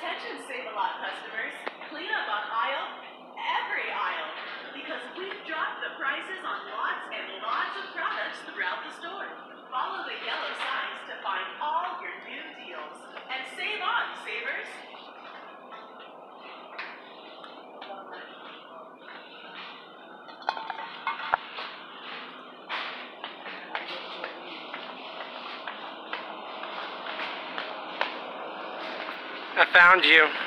Attention Save-A-Lot customers. Clean up on every aisle. Because we've dropped the prices on lots and lots of products throughout the store. Follow the yellow signs to find all your new deals. And save on, savers. I found you.